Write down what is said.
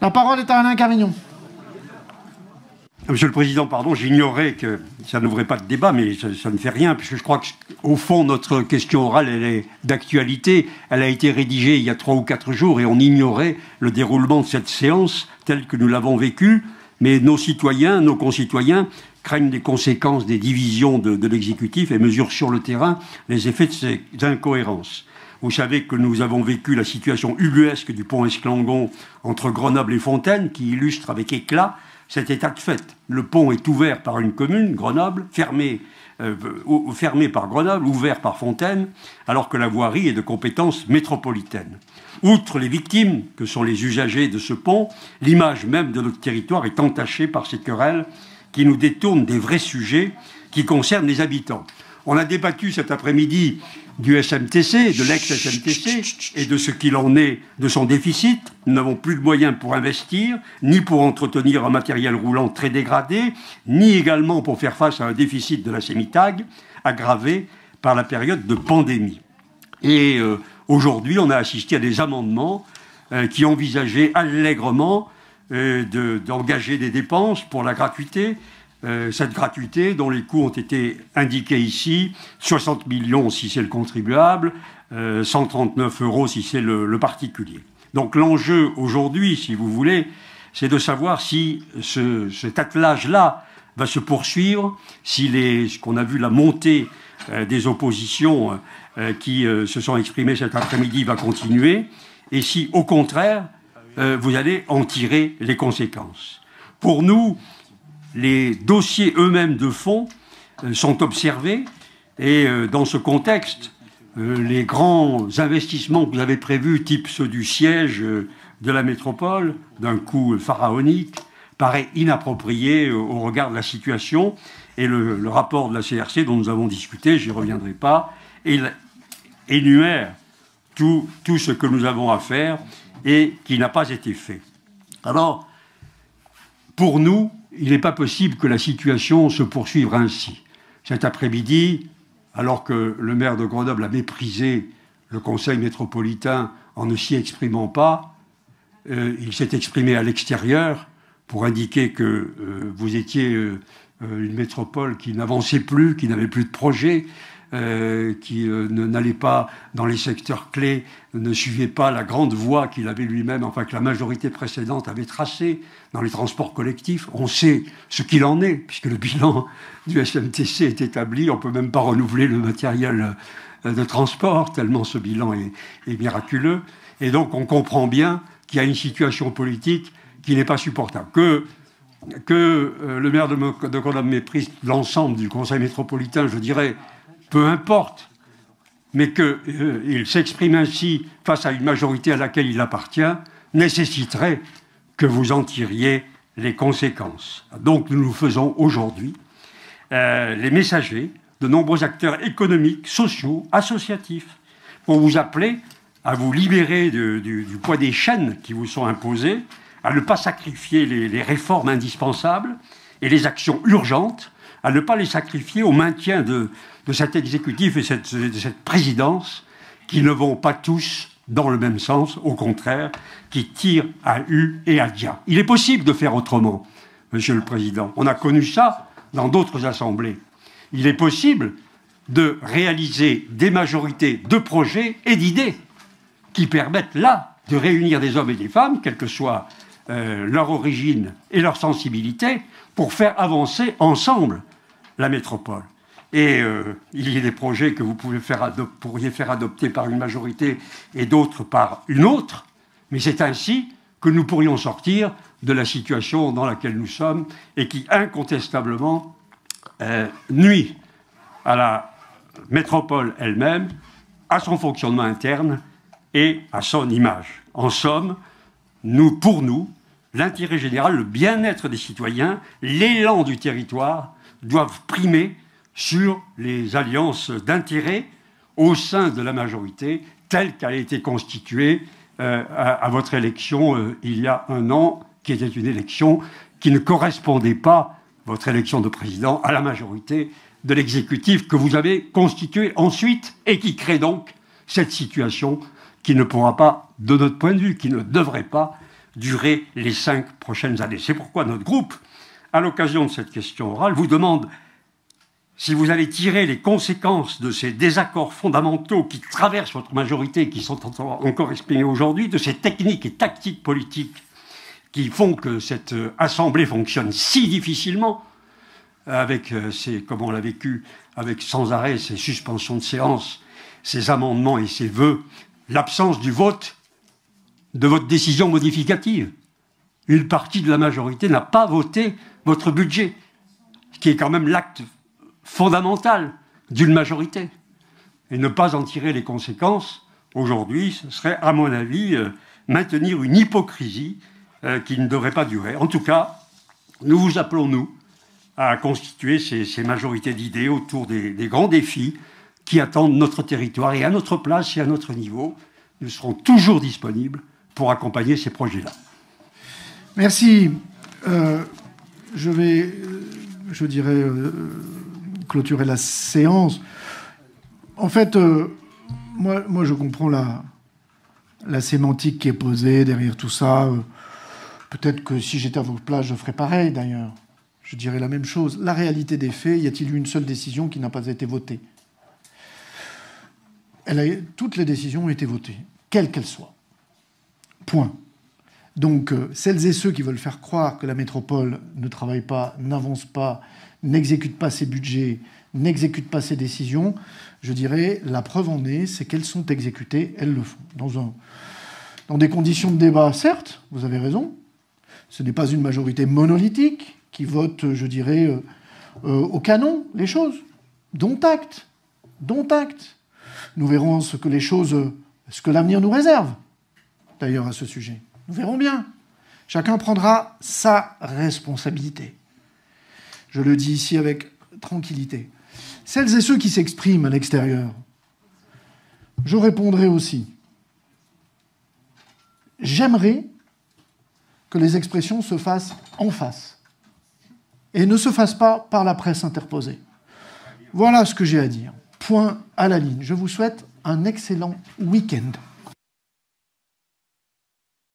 La parole est à Alain Cavignon. Monsieur le Président, pardon, j'ignorais que ça n'ouvrait pas de débat, mais ça ne fait rien, puisque je crois qu'au fond, notre question orale, elle est d'actualité. Elle a été rédigée il y a 3 ou 4 jours et on ignorait le déroulement de cette séance tel que nous l'avons vécue. Mais nos citoyens, nos concitoyens, craignent des conséquences des divisions de l'exécutif et mesurent sur le terrain les effets de ces incohérences. Vous savez que nous avons vécu la situation ubuesque du pont Esclangon entre Grenoble et Fontaine, qui illustre avec éclat cet état de fait. Le pont est ouvert par une commune, Grenoble, fermé par Grenoble, ouvert par Fontaine, alors que la voirie est de compétence métropolitaine. Outre les victimes, que sont les usagers de ce pont, l'image même de notre territoire est entachée par ces querelles qui nous détournent des vrais sujets qui concernent les habitants. On a débattu cet après-midi du SMTC, de l'ex-SMTC, et de ce qu'il en est de son déficit. Nous n'avons plus de moyens pour investir, ni pour entretenir un matériel roulant très dégradé, ni également pour faire face à un déficit de la CEMITAG, aggravé par la période de pandémie. Et aujourd'hui, on a assisté à des amendements qui envisageaient allègrement d'engager des dépenses pour la gratuité. Cette gratuité, dont les coûts ont été indiqués ici, 60 millions si c'est le contribuable, 139 € si c'est le particulier. Donc l'enjeu aujourd'hui, si vous voulez, c'est de savoir si cet attelage-là va se poursuivre, si ce qu'on a vu, la montée des oppositions qui se sont exprimées cet après-midi va continuer, et si, au contraire, vous allez en tirer les conséquences. Pour nous, les dossiers eux-mêmes de fond sont observés et dans ce contexte, les grands investissements que vous avez prévus, type ceux du siège de la métropole, d'un coût pharaonique, paraît inapproprié au regard de la situation. Et le rapport de la CRC dont nous avons discuté, j'y reviendrai pas, il énumère tout ce que nous avons à faire et qui n'a pas été fait. Alors, pour nous, il n'est pas possible que la situation se poursuive ainsi. Cet après-midi, alors que le maire de Grenoble a méprisé le conseil métropolitain en ne s'y exprimant pas, il s'est exprimé à l'extérieur pour indiquer que vous étiez une métropole qui n'avançait plus, qui n'avait plus de projet, qui n'allait pas dans les secteurs clés, ne suivait pas la grande voie qu'il avait lui-même, enfin que la majorité précédente avait tracée dans les transports collectifs. On sait ce qu'il en est, puisque le bilan du SMTC est établi. On ne peut même pas renouveler le matériel de transport, tellement ce bilan est miraculeux. Et donc on comprend bien qu'il y a une situation politique qui n'est pas supportable. Que le maire de Grenoble méprise l'ensemble du conseil métropolitain, je dirais, peu importe, mais qu'il s'exprime ainsi face à une majorité à laquelle il appartient, nécessiterait que vous en tiriez les conséquences. Donc nous faisons aujourd'hui les messagers de nombreux acteurs économiques, sociaux, associatifs, pour vous appeler à vous libérer du poids des chaînes qui vous sont imposées, à ne pas sacrifier les réformes indispensables et les actions urgentes, à ne pas les sacrifier au maintien de cet exécutif et de cette présidence qui ne vont pas tous dans le même sens, au contraire, qui tirent à U et à dia. Il est possible de faire autrement, Monsieur le Président. On a connu ça dans d'autres assemblées. Il est possible de réaliser des majorités de projets et d'idées qui permettent là de réunir des hommes et des femmes, quelle que soit leur origine et leur sensibilité, pour faire avancer ensemble la métropole. Et il y a des projets que vous pourriez faire adopter par une majorité et d'autres par une autre, mais c'est ainsi que nous pourrions sortir de la situation dans laquelle nous sommes et qui incontestablement nuit à la métropole elle-même, à son fonctionnement interne et à son image. En somme, pour nous, l'intérêt général, le bien-être des citoyens, l'élan du territoire doivent primer sur les alliances d'intérêts au sein de la majorité telle qu'elle a été constituée à votre élection il y a un an, qui était une élection qui ne correspondait pas, votre élection de président, à la majorité de l'exécutif que vous avez constitué ensuite et qui crée donc cette situation qui ne pourra pas, de notre point de vue, qui ne devrait pas durer les 5 prochaines années. C'est pourquoi notre groupe, à l'occasion de cette question orale, vous demande si vous allez tirer les conséquences de ces désaccords fondamentaux qui traversent votre majorité, qui sont encore exprimés aujourd'hui, de ces techniques et tactiques politiques qui font que cette Assemblée fonctionne si difficilement, avec comme on l'a vécu, avec sans arrêt ces suspensions de séance, ces amendements et ces vœux, l'absence du vote de votre décision modificative. Une partie de la majorité n'a pas voté votre budget, ce qui est quand même l'acte fondamental d'une majorité. Et ne pas en tirer les conséquences, aujourd'hui, ce serait, à mon avis, maintenir une hypocrisie qui ne devrait pas durer. En tout cas, nous vous appelons, nous, à constituer ces majorités d'idées autour des grands défis qui attendent notre territoire. Et à notre place et à notre niveau, nous serons toujours disponibles pour accompagner ces projets-là. Merci. Je vais, je dirais, clôturer la séance. En fait, moi, je comprends la sémantique qui est posée derrière tout ça. Peut-être que si j'étais à votre place, je ferais pareil, d'ailleurs. Je dirais la même chose. La réalité des faits, y a-t-il eu une seule décision qui n'a pas été votée? Toutes les décisions ont été votées, quelles qu'elles soient. Point. Donc, celles et ceux qui veulent faire croire que la métropole ne travaille pas, n'avance pas, n'exécute pas ses budgets, n'exécute pas ses décisions, je dirais, la preuve en est, c'est qu'elles sont exécutées, elles le font. Dans des conditions de débat, certes, vous avez raison, ce n'est pas une majorité monolithique qui vote, je dirais, au canon, les choses. Dont acte. Dont acte. Nous verrons ce que l'avenir nous réserve, d'ailleurs, à ce sujet. Nous verrons bien. Chacun prendra sa responsabilité. Je le dis ici avec tranquillité. Celles et ceux qui s'expriment à l'extérieur, je répondrai aussi. J'aimerais que les expressions se fassent en face et ne se fassent pas par la presse interposée. Voilà ce que j'ai à dire. Point à la ligne. Je vous souhaite un excellent week-end.